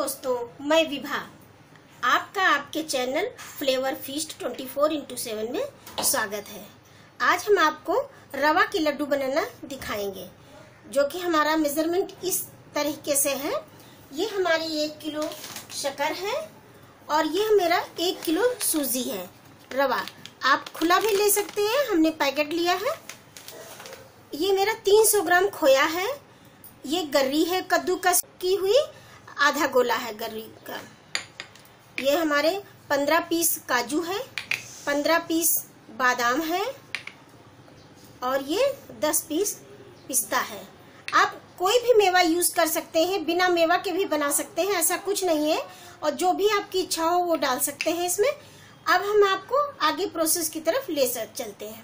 दोस्तों, मैं विभा आपका आपके चैनल फ्लेवर फीस्ट 24x7 में स्वागत है। आज हम आपको रवा के लड्डू बनाना दिखाएंगे, जो कि हमारा मेजरमेंट इस तरीके से है। ये हमारी 1 किलो शक्कर है और ये मेरा 1 किलो सूजी है। रवा आप खुला भी ले सकते हैं, हमने पैकेट लिया है। ये मेरा 300 ग्राम खोया है। ये गर्री है कद्दूकस की हुई, आधा गोला है गर्री का। ये हमारे 15 पीस काजू है, 15 पीस बादाम है और ये 10 पीस पिस्ता है। आप कोई भी मेवा यूज कर सकते हैं, बिना मेवा के भी बना सकते हैं, ऐसा कुछ नहीं है। और जो भी आपकी इच्छा हो वो डाल सकते हैं इसमें। अब हम आपको आगे प्रोसेस की तरफ ले चलते हैं।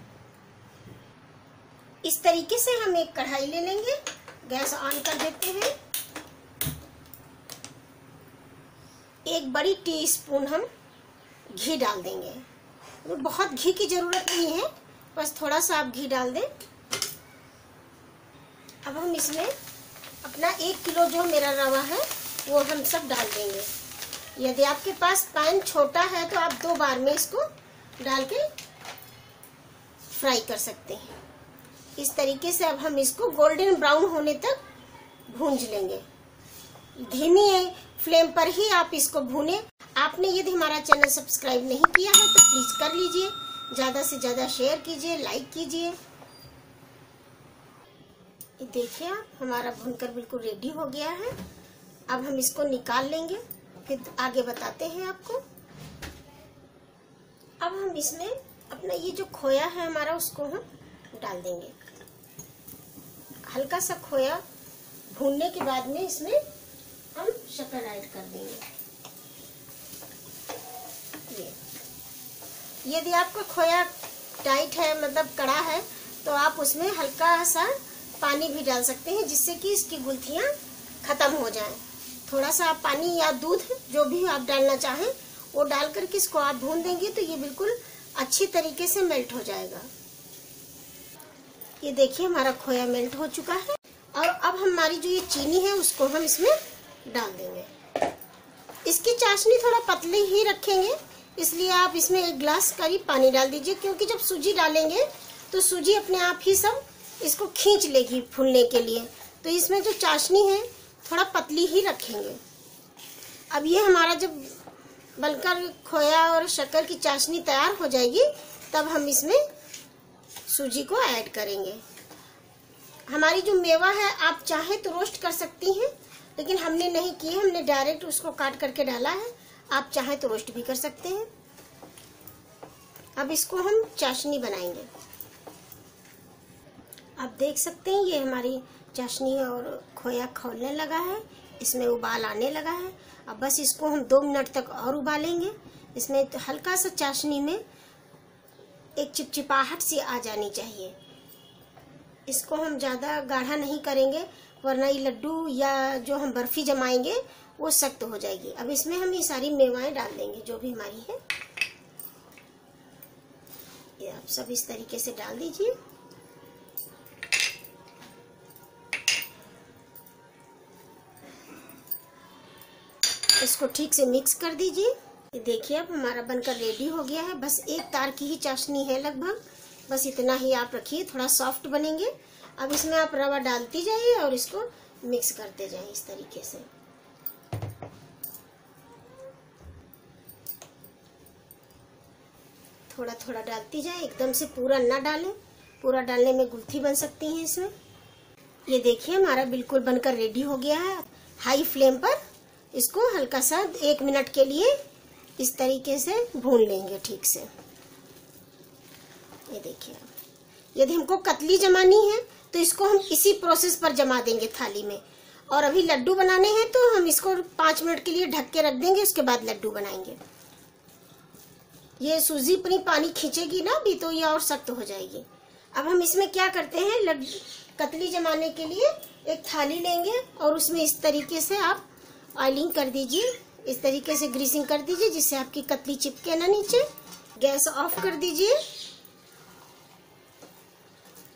इस तरीके से हम एक कढ़ाई ले लेंगे, गैस ऑन कर देते हैं। 1 बड़ी टीस्पून हम घी डाल देंगे। तो बहुत घी की जरूरत नहीं है, बस थोड़ा सा आप घी डाल दें। अब हम इसमें अपना 1 किलो जो मेरा रवा है वो हम सब डाल देंगे। यदि आपके पास पैन छोटा है तो आप 2 बार में इसको डाल के फ्राई कर सकते हैं। इस तरीके से अब हम इसको गोल्डन ब्राउन होने तक भूंज लेंगे। धीमी फ्लेम पर ही आप इसको भूनें। आपने यदि हमारा चैनल सब्सक्राइब नहीं किया है तो प्लीज कर लीजिए, ज्यादा से ज्यादा शेयर कीजिए, लाइक कीजिए। देखिए आप, हमारा भूनकर बिल्कुल रेडी हो गया है। अब हम इसको निकाल लेंगे, फिर आगे बताते हैं आपको। अब हम इसमें अपना ये जो खोया है हमारा, उसको हम डाल देंगे। हल्का सा खोया भूनने के बाद में इसमें हम शक्कर ऐड कर देंगे। यदि आपका खोया टाइट है, मतलब कड़ा है, तो आप उसमें हल्का सा पानी भी डाल सकते हैं, जिससे कि इसकी गुल्थियां खत्म हो जाएं। थोड़ा सा आप पानी या दूध, जो भी आप डालना चाहें, वो डाल करके इसको आप भून देंगे तो ये बिल्कुल अच्छी तरीके से मेल्ट हो जाएगा। ये देखिए हमारा खोया मेल्ट हो चुका है। और अब हमारी जो ये चीनी है उसको हम इसमें डाल देंगे। इसकी चाशनी थोड़ा पतली ही रखेंगे, इसलिए आप इसमें 1 गिलास करीब पानी डाल दीजिए, क्योंकि जब सूजी डालेंगे तो सूजी अपने आप ही सब इसको खींच लेगी फूलने के लिए। तो इसमें जो चाशनी है थोड़ा पतली ही रखेंगे। अब ये हमारा जब बनकर खोया और शक्कर की चाशनी तैयार हो जाएगी, तब हम इसमें सूजी को ऐड करेंगे। हमारी जो मेवा है आप चाहे तो रोस्ट कर सकती हैं, लेकिन हमने नहीं की है, हमने डायरेक्ट उसको काट करके डाला है। आप चाहे तो रोस्ट भी कर सकते हैं। अब इसको हम चाशनी बनाएंगे। आप देख सकते हैं ये हमारी चाशनी और खोया खौलने लगा है, इसमें उबाल आने लगा है। अब बस इसको हम 2 मिनट तक और उबालेंगे। इसमें हल्का सा चाशनी में एक चिपचिपाहट सी आ जानी चाहिए। इसको हम ज्यादा गाढ़ा नहीं करेंगे, वरना ये लड्डू या जो हम बर्फी जमाएंगे वो सख्त हो जाएगी। अब इसमें हम ये सारी मेवाएं डाल देंगे जो भी हमारी है। ये आप सब इस तरीके से डाल दीजिए। इसको ठीक से मिक्स कर दीजिए। ये देखिए अब हमारा बनकर रेडी हो गया है। बस 1 तार की ही चाशनी है लगभग, बस इतना ही आप रखिए, थोड़ा सॉफ्ट बनेंगे। अब इसमें आप रवा डालती जाइए और इसको मिक्स करते जाइए इस तरीके से। थोड़ा थोड़ा डालती जाए, एकदम से पूरा ना डालें, पूरा डालने में गुत्थी बन सकती है इसमें। ये देखिए हमारा बिल्कुल बनकर रेडी हो गया है। हाई फ्लेम पर इसको हल्का सा 1 मिनट के लिए इस तरीके से भून लेंगे ठीक से। ये देखिए, यदि हमको कतली जमानी है तो इसको हम इसी प्रोसेस पर जमा देंगे थाली में। और अभी लड्डू बनाने हैं तो हम इसको 5 मिनट के लिए ढक के रख देंगे, उसके बाद लड्डू बनाएंगे। ये सूजी अपनी पानी खींचेगी ना अभी, तो ये और सख्त हो जाएगी। अब हम इसमें क्या करते हैं, कतली जमाने के लिए एक थाली लेंगे और उसमें इस तरीके से आप ऑयलिंग कर दीजिए, इस तरीके से ग्रीसिंग कर दीजिए, जिससे आपकी कतली चिपके ना नीचे। गैस ऑफ कर दीजिए।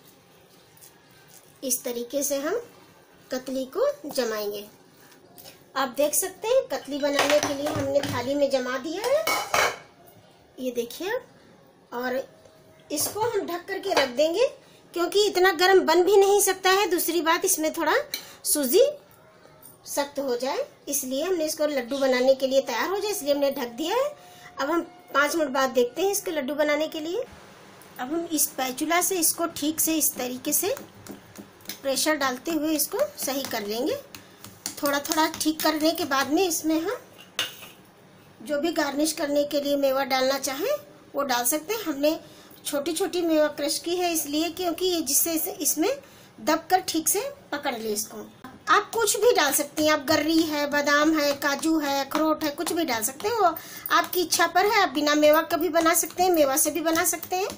इस तरीके से हम कतली को जमाएंगे। आप देख सकते हैं कतली बनाने के लिए हमने थाली में जमा दिया है, ये देखिए। और इसको हम ढक करके रख देंगे क्योंकि इतना गर्म बन भी नहीं सकता है। दूसरी बात, इसमें थोड़ा सूजी सख्त हो जाए, इसलिए हमने इसको लड्डू बनाने के लिए तैयार हो जाए, इसलिए हमने ढक दिया है। अब हम 5 मिनट बाद देखते हैं इसके लड्डू बनाने के लिए। अब हम इस स्पैचुला से इसको ठीक से इस तरीके से प्रेशर डालते हुए इसको सही कर लेंगे। थोड़ा थोड़ा ठीक करने के बाद में इसमें हम जो भी गार्निश करने के लिए मेवा डालना चाहें वो डाल सकते हैं। हमने छोटी छोटी मेवा क्रश की है इसलिए क्योंकि ये जिससे इसमें दबकर ठीक से पकड़ ले इसको। आप कुछ भी डाल सकती हैं, आप गर्री है, बादाम है, काजू है, अखरोट है, कुछ भी डाल सकते हैं, वो आपकी इच्छा पर है। आप बिना मेवा का भी बना सकते हैं, मेवा से भी बना सकते हैं।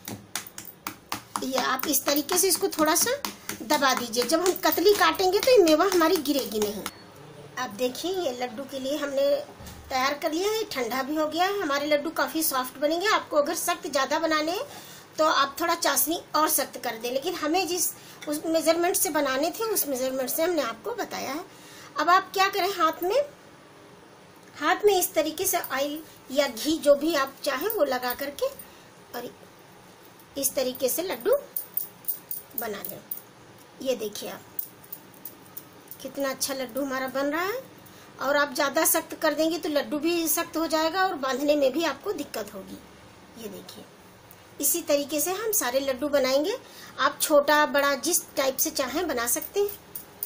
ये आप इस तरीके से इसको थोड़ा सा दबा दीजिए। जब हम कतली काटेंगे तो ये मेवा हमारी गिरेगी नहीं। आप देखिए ये लड्डू के लिए हमने तैयार कर लिया है, ठंडा भी हो गया है। हमारे लड्डू काफी सॉफ्ट बनेंगे। आपको अगर सख्त ज्यादा बनाने हैं तो आप थोड़ा चाशनी और सख्त कर दें, लेकिन हमें जिस उस मेजरमेंट से बनाने थे उस मेजरमेंट से हमने आपको बताया है। अब आप क्या करें, हाथ में इस तरीके से ऑयल या घी जो भी आप चाहें वो लगा करके और इस तरीके से लड्डू बना लें। ये देखिए आप कितना अच्छा लड्डू हमारा बन रहा है। और आप ज्यादा सख्त कर देंगे तो लड्डू भी सख्त हो जाएगा और बांधने में भी आपको दिक्कत होगी। ये देखिए इसी तरीके से हम सारे लड्डू बनाएंगे। आप छोटा बड़ा जिस टाइप से चाहें बना सकते हैं।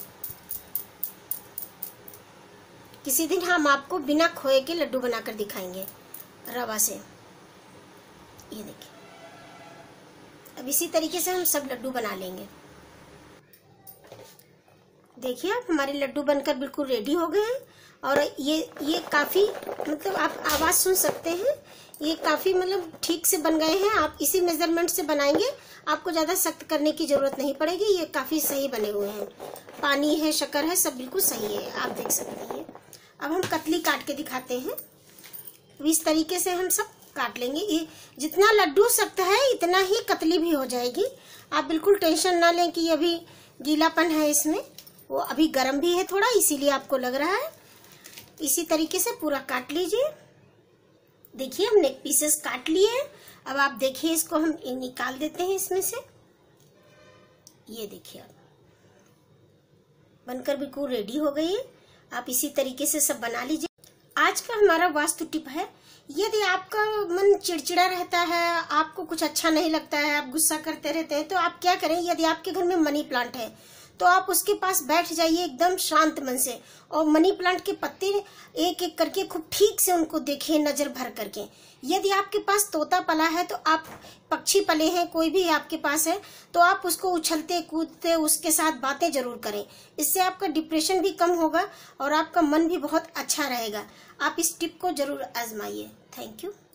किसी दिन हम आपको बिना खोए के लड्डू बनाकर दिखाएंगे रवा से। ये देखिए अब इसी तरीके से हम सब लड्डू बना लेंगे। देखिए आप हमारे लड्डू बनकर बिल्कुल रेडी हो गए हैं। और ये काफी मतलब आप आवाज सुन सकते हैं, ये काफी मतलब ठीक से बन गए हैं। आप इसी मेजरमेंट से बनाएंगे, आपको ज्यादा सख्त करने की जरूरत नहीं पड़ेगी। ये काफी सही बने हुए हैं, पानी है, शक्कर है, सब बिल्कुल सही है, आप देख सकते हैं। अब हम कतली काट के दिखाते हैं। इस तरीके से हम सब काट लेंगे। ये जितना लड्डू सख्त है इतना ही कतली भी हो जाएगी। आप बिल्कुल टेंशन ना लें कि अभी गीलापन है इसमें, वो अभी गर्म भी है थोड़ा, इसीलिए आपको लग रहा है। इसी तरीके से पूरा काट लीजिए। देखिए हमने पीसेस काट लिए हैं। अब आप देखिए इसको हम निकाल देते हैं इसमें से। ये देखिए आप बनकर बिल्कुल रेडी हो गई है। आप इसी तरीके से सब बना लीजिए। आज का हमारा वास्तु टिप है, यदि आपका मन चिड़चिड़ा रहता है, आपको कुछ अच्छा नहीं लगता है, आप गुस्सा करते रहते हैं, तो आप क्या करें, यदि आपके घर में मनी प्लांट है तो आप उसके पास बैठ जाइए एकदम शांत मन से और मनी प्लांट के पत्ते एक एक करके खूब ठीक से उनको देखिए नजर भर करके। यदि आपके पास तोता पला है तो आप पक्षी पले हैं, कोई भी आपके पास है तो आप उसको उछलते कूदते उसके साथ बातें जरूर करें। इससे आपका डिप्रेशन भी कम होगा और आपका मन भी बहुत अच्छा रहेगा। आप इस टिप को जरूर आजमाइए। Thank you.